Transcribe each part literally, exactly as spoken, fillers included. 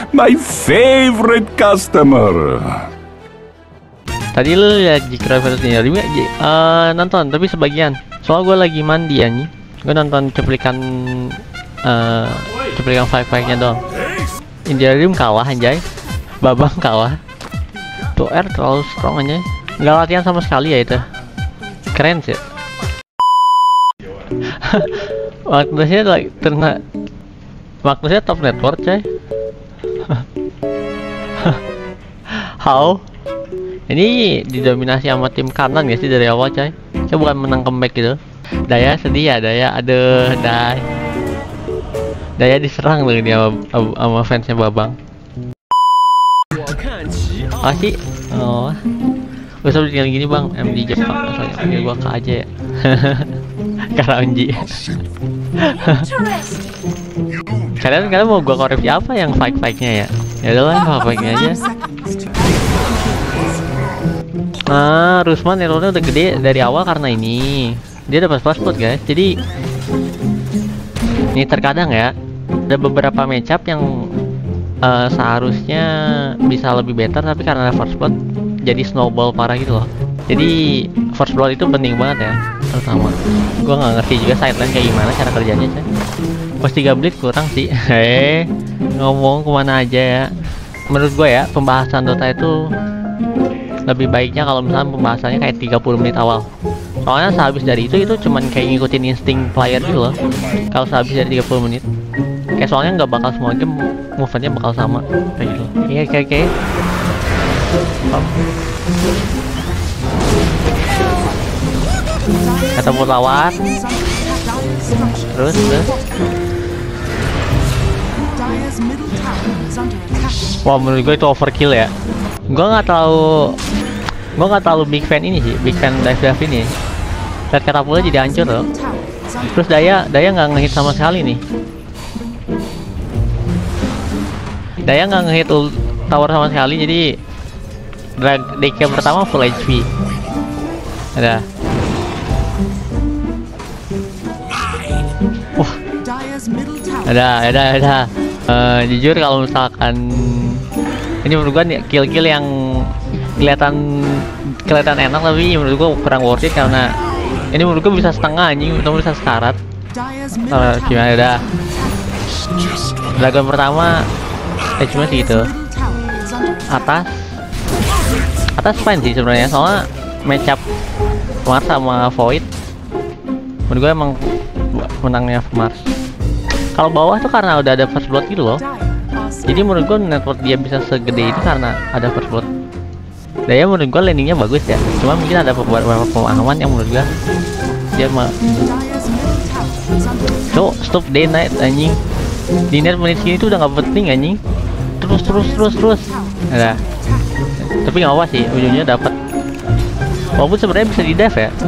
My favorite customer. Tadi lu liat Jikra versus Ninja Dream gak? Uh, nonton, tapi sebagian. Soalnya gue lagi mandi anjing. Gue nonton cuplikan uh, cuplikan fight-fightnya doang. Ninja Dream kalah anjay. Babang kalah. Tuh R terlalu strong anjay. Nggak latihan sama sekali ya itu. Keren sih. Magnusnya like terna Magnusnya top network coy. How? Ini didominasi sama tim kanan ya sih dari awal coy. Saya bukan menang comeback gitu. Daya sedih ya, Daya. Aduh, Day. Daya diserang loh dia sama, sama fansnya Babang. Oh sih? Oh. Usah tinggal gini bang, M D Jepang. Soalnya panggil gua Kak aja ya. Karaunji. Kalian kalian mau gua korek apa yang fight-fightnya ya? Ya udahlah, fight-fightnya aja. Nah, Rusman errornya udah gede dari awal karena ini. Dia dapat flash spot guys. Jadi ini terkadang ya ada beberapa matchup yang uh, seharusnya bisa lebih better tapi karena ada first blood jadi snowball parah gitu loh. Jadi first blood itu penting banget ya. Terutama gua nggak ngerti juga sideline kayak gimana cara kerjanya sih. Pas tiga blitz kurang sih. Hei, ngomong kemana aja ya. Menurut gue ya pembahasan Dota itu lebih baiknya kalau misalnya pembahasannya kayak tiga puluh menit awal. Soalnya sehabis dari itu itu cuman kayak ngikutin insting player gitu loh. Kalau sehabis dari tiga puluh menit kayak soalnya nggak bakal semua game movementnya bakal sama kayak gitu. Iya kayak kayak ketemu lawan terus terus wah menurut gue itu overkill ya. Gue nggak tahu gue nggak terlalu big fan ini sih, big fan dive dive ini. Lihat katapultnya jadi hancur loh. Terus Daya Daya nggak ngehit sama sekali nih. Daya nggak ngehit tower sama sekali, jadi drag D K pertama full H P. Ada. Wah. Ada, ada, ada. Uh, jujur kalau misalkan ini menurut gua nih kill-kill yang kelihatan kelihatan enak tapi menurut gua kurang worth it karena ini menurut gua bisa setengah anjing atau bisa sekarat. Uh, gimana dah? Dragon pertama eh cuma segitu. Atas atas fine sih sebenarnya, soalnya matchup Mars sama Void menurut gue emang menangnya Mars. Kalau bawah tuh karena udah ada first blood gitu loh, jadi menurut gue network dia bisa segede itu karena ada first blood. Daya menurut gue landingnya bagus ya, cuma mungkin ada beberapa pemahaman yang menurut gue dia mah so stop day night anjing. Di net menit sini tuh udah nggak penting anjing, terus terus terus terus ada. Tapi nggak apa sih, ujungnya dapat. Walaupun sebenarnya bisa di dive ya,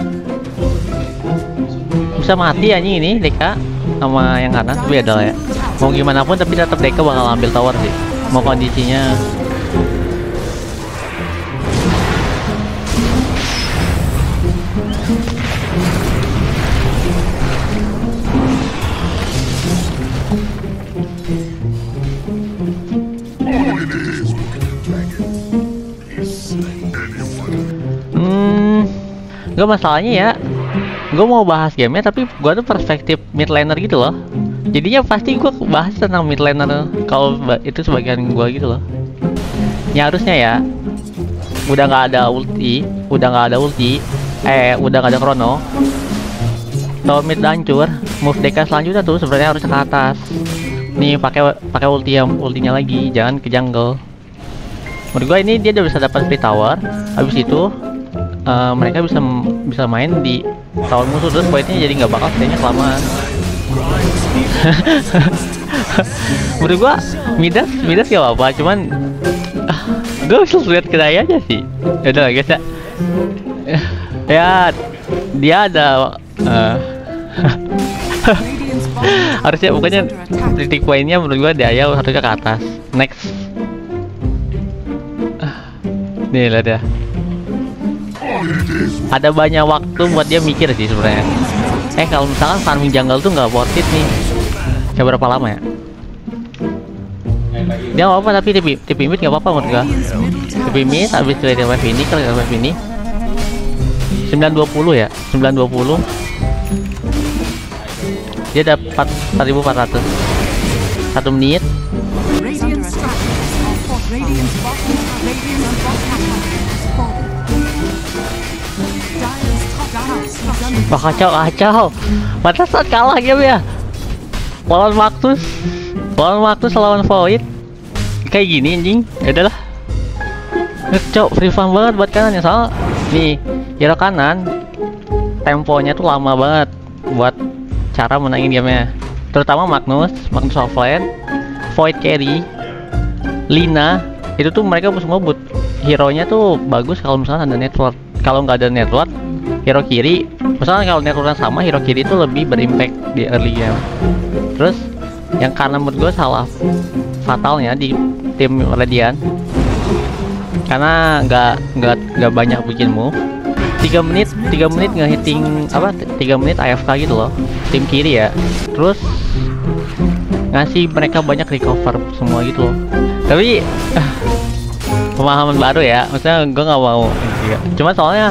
bisa mati anjing ini D K sama yang kanan, tapi adalah ya mau gimana pun tapi tetap D K bakal ambil tower sih, mau kondisinya. Gak masalahnya ya, gue mau bahas gamenya tapi gue tuh perspektif mid laner gitu loh. Jadinya pasti gue bahas tentang mid laner kalau itu sebagian gue gitu loh. Ya harusnya ya, udah nggak ada ulti, udah nggak ada ulti, eh udah nggak ada chrono. Tower mid hancur, move D K selanjutnya tuh sebenarnya harus ke atas. Nih pakai pakai ulti yang ultinya lagi, jangan ke jungle. Menurut gue ini dia udah bisa dapat free tower, habis itu Uh, mereka bisa bisa main di tower musuh terus poinnya jadi nggak bakal stay-nya kelamaan. Menurut gua Midas Midas gak apa-apa, cuman uh, gua bisa lihat ke Daya aja sih. Ya udah guys ya. Ya dia ada uh, harusnya bukannya titik poinnya menurut gua Daya harusnya ke atas. Next. Uh, nih lah dia. Ada banyak waktu buat dia mikir sih sebenarnya. Eh kalau misalkan farming jungle tuh nggak worth it nih. Kayak berapa lama ya? Dia nggak apa-apa, tapi TP, TP mid nggak apa-apa menurut gua. TP mid habis clear wave ini, clear wave ini sembilan dua puluh ya, sembilan dua puluh. Dia dapat empat ribu empat ratus. Satu menit. Wah, kacau kacau. Pantesan kalah game ya. Lawan Marcus, lawan Marcus lawan Void. Kayak gini anjing. Ya udahlah. Kacau, free farm banget buat kanan ya, soal nih hero kanan temponya tuh lama banget buat cara menangin gamenya. Terutama Magnus, Magnus offline, Void carry, Lina, itu tuh mereka semua but hero-nya tuh bagus kalau misalnya ada network. Kalau nggak ada network, hero kiri, misalnya kalau networknya sama, hero kiri itu lebih berimpact di early game. Terus yang karena menurut gue salah fatalnya di tim Radiant, karena nggak nggak nggak banyak bikin move. tiga menit tiga menit nge-hitting apa tiga menit A F K gitu loh tim kiri ya. Terus ngasih mereka banyak recover semua gitu loh. Tapi uh, pemahaman baru ya, maksudnya gue nggak mau juga. Cuma soalnya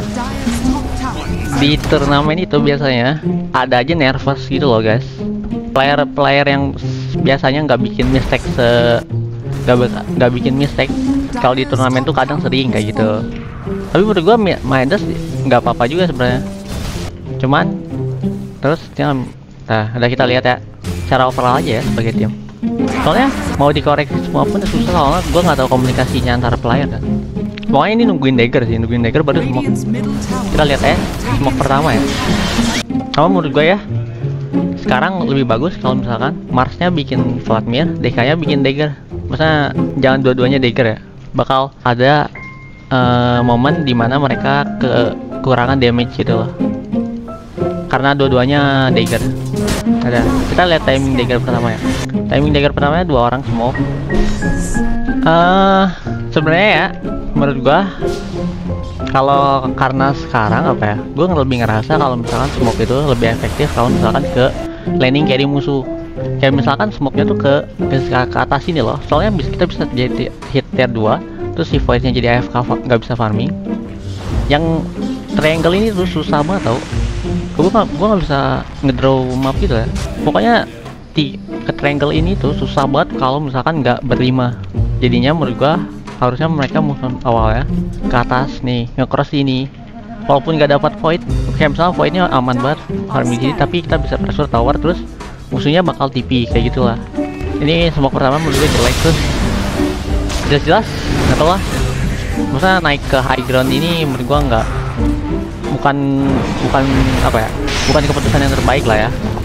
di turnamen itu biasanya ada aja nervous gitu loh guys. Player-player yang biasanya nggak bikin mistake se nggak nggak bikin mistake kalau di turnamen tuh kadang sering kayak gitu. Tapi menurut gua Midas nggak apa-apa juga sebenarnya. Cuman terus jangan, nah udah kita lihat ya cara overall aja ya sebagai tim. Soalnya mau dikoreksi semua pun susah, soalnya gua nggak tahu komunikasinya antara player kan. Pokoknya ini nungguin dagger sih, nungguin dagger baru smoke. Kita lihat ya smoke pertama ya. Sama menurut gua ya sekarang lebih bagus kalau misalkan Marsnya bikin Vladimir, D K-nya bikin dagger. Maksudnya jangan dua-duanya dagger ya. Bakal ada uh, momen dimana mereka kekurangan damage gitu loh, karena dua-duanya dagger. Ada, kita lihat timing dagger pertama ya. Timing dagger pertamanya dua orang smoke. Uh, sebenarnya ya menurut gua kalau karena sekarang apa ya, gua lebih ngerasa kalau misalkan smoke itu lebih efektif kalau misalkan ke laning carry musuh. Kayak misalkan smoke-nya tuh ke, ke ke atas ini loh. Soalnya bisa, kita bisa jadi hit tier dua, terus si Void-nya jadi A F K nggak bisa farming. Yang triangle ini tuh susah banget tau. Gue gak, gue nggak bisa ngedraw map gitu ya. Pokoknya di ke triangle ini tuh susah banget kalau misalkan nggak berlima. Jadinya menurut gua harusnya mereka musuh awalnya ke atas nih, nge-cross ini. Walaupun nggak dapat Void, kayak misalnya Void-nya aman banget farming sini, tapi kita bisa pressure tower terus musuhnya bakal T P kayak gitulah. Ini smoke pertama menurut gue jelek. Terus jelas-jelas nggak tau lah, masa naik ke high ground ini menurut gua nggak, bukan bukan apa ya, bukan keputusan yang terbaik lah ya.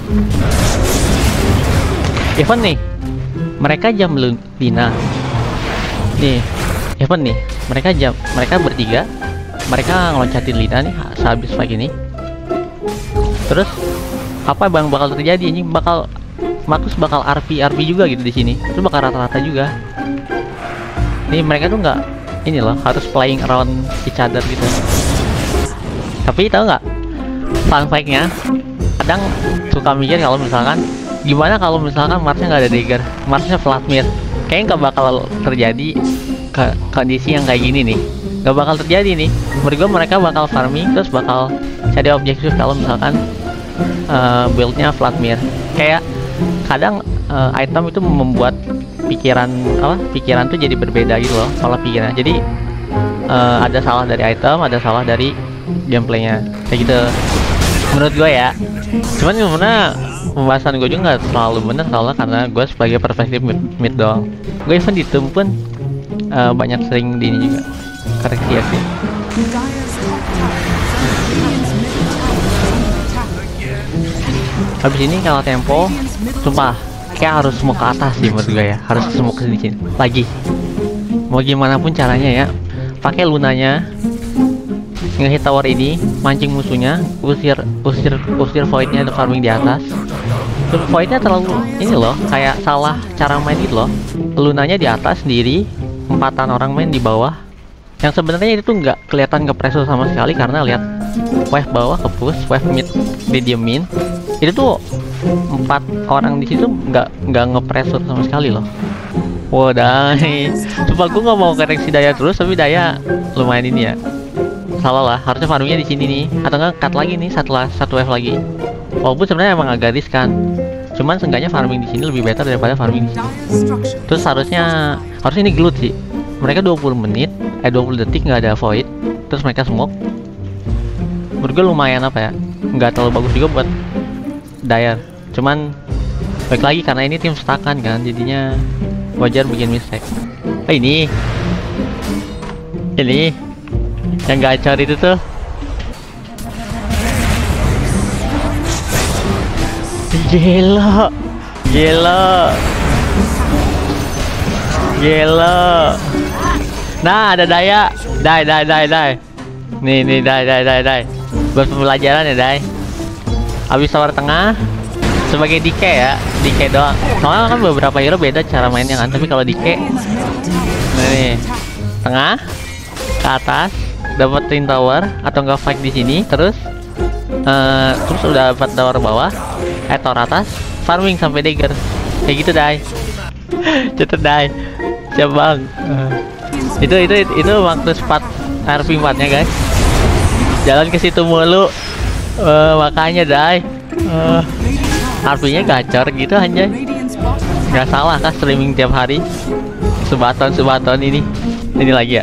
Even nih mereka jam Lina nih, even nih mereka jam mereka bertiga, mereka ngeloncatin Lina nih sehabis fight ini. Terus apa yang bakal terjadi? Ini bakal Marcus bakal R P R P juga gitu di sini. Itu bakal rata-rata juga. Nih mereka tuh nggak ini loh, harus playing around each other gitu. Tapi tahu nggak, fun fact-nya kadang suka mikir kalau misalkan gimana kalau misalkan Marsnya nggak ada dagger, Marsnya Vladimir, kayaknya nggak bakal terjadi ke kondisi yang kayak gini nih. Nggak bakal terjadi nih. Menurut gue mereka bakal farming terus bakal cari objektif kalau misalkan uh, build-nya Vladimir. Kayak kadang uh, item itu membuat pikiran apa pikiran tuh jadi berbeda gitu loh, pola pikiran. Jadi uh, ada salah dari item, ada salah dari gameplaynya kayak gitu menurut gue ya. Cuman sebenarnya pembahasan gue juga nggak selalu benar soalnya, karena gue sebagai perspektif mid, mid doang. Gue even di tim pun uh, banyak sering di ini juga koreksi ya sih. Habis ini kalau tempo sumpah kayak harus semua ke atas sih menurut gue ya, harus semua ke sini lagi. Mau gimana pun caranya ya, pakai lunanya, nge-hit tower ini, mancing musuhnya, usir usir usir Void-nya farming di atas. Terus Void-nya terlalu ini loh, kayak salah cara main gitu loh. Lunanya di atas sendiri, empatan orang main di bawah. Yang sebenarnya itu tuh nggak kelihatan nge-pressure sama sekali, karena lihat wave bawah ke push, wave mid didiemin. Itu tuh empat orang di situ nggak nggak nge-pressure sama sekali loh. Wow, Dai. Sumpah gue nggak mau koreksi daya terus, tapi daya lumayan ini ya. Salah lah, harusnya farmingnya di sini nih, atau enggak cut lagi nih setelah satu wave lagi. Walaupun sebenarnya emang agak riskan, cuman seenggaknya farming di sini lebih better daripada farming di sini. Terus harusnya harusnya ini gelut sih. Mereka dua puluh menit, eh dua puluh detik nggak ada void, terus mereka smoke. Menurut gue lumayan apa ya, nggak terlalu bagus juga buat Dire. Cuman baik lagi karena ini tim setakan kan, jadinya wajar bikin mistake. Oh ini, ini yang gacor itu tuh. Gila, gila, gila. Nah ada daya, dai, dai, dai, dai. Nih, nih, dai, dai, dai, dai. Buat pembelajaran ya, dai. Habis tower tengah sebagai D K ya, D K doang. Soalnya kan beberapa hero beda cara mainnya kan, tapi kalau D K, nah nih, tengah, ke atas, dapetin tower atau enggak fight di sini, terus, uh, terus udah dapat tower bawah, eh tower atas, farming sampai dagger, kayak gitu dai. Cetet dai, siap bang. Uh, itu itu itu waktu spot R P empat nya guys. Jalan ke situ mulu, uh, makanya dai. Uh, R P-nya gacor gitu aja. Nggak salah kah streaming tiap hari sebaton sebaton ini. Ini lagi ya.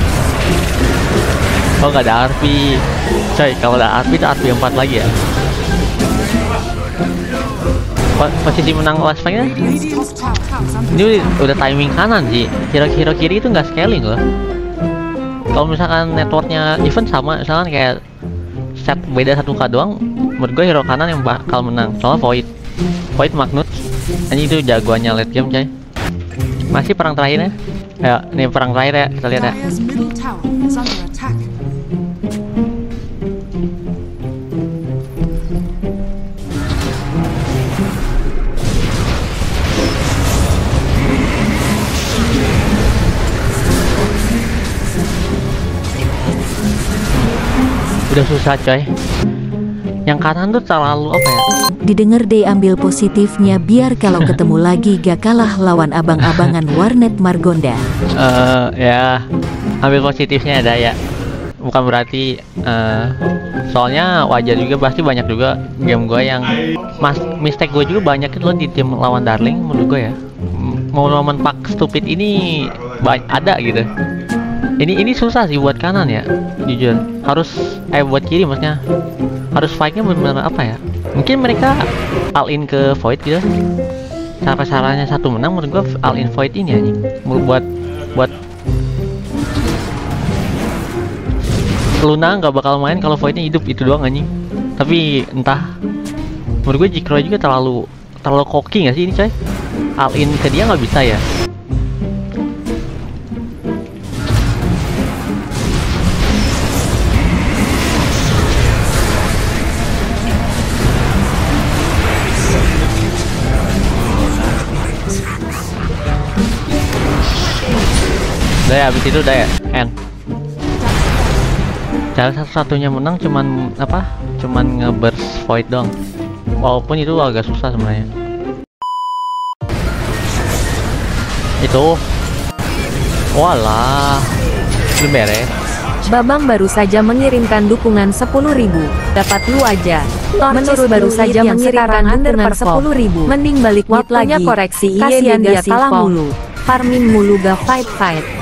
Oh nggak ada R P. Coy, kalau ada R P itu R P empat lagi ya. Posisi menang last fight-nya ini udah timing kanan sih. Hero-hero kiri itu nggak scaling loh. Kalau misalkan networknya even sama, misalkan kayak set beda satu K doang, menurut gue hero kanan yang bakal menang. Soalnya Void, Void Magnus, ini itu jagoannya late game coy. Masih perang terakhirnya. Ya, ini perang terakhir ya, kita lihat ya. Udah susah coy. Yang kanan tuh terlalu apa ya? Didengar deh, ambil positifnya biar kalau ketemu lagi gak kalah lawan abang-abangan warnet Margonda. Eh uh, ya, ambil positifnya ada ya. Bukan berarti uh, soalnya wajar juga, pasti banyak juga game gue yang mas mistake gue juga banyak itu loh di tim lawan Darling menurut gue ya. Momen-momen pak stupid ini ada gitu. Ini ini susah sih buat kanan ya, jujur. Harus eh buat kiri maksudnya. Harus fightnya benar-benar apa ya? Mungkin mereka all in ke Void gitu. Cara-caranya satu menang menurut gua all in Void ini anjing. Buat buat Luna nggak bakal main kalau Voidnya hidup, itu doang anjing. Tapi entah, menurut gue Jikro juga terlalu terlalu cocky nggak sih ini coy? All in ke dia nggak bisa ya? Udah ya, habis itu udah ya, end. Cara satu-satunya menang cuman apa? Cuman nge-burst Void doang. Walaupun itu agak susah sebenarnya. Itu. Walah. Belum beres. Babang baru saja mengirimkan dukungan sepuluh ribu. Dapat lu aja. Menurut baru saja mengirimkan dukungan sepuluh ribu. Mending balik waktunya lagi. Koreksi, kasihan dia kalah mulu. Farming mulu gak fight-fight.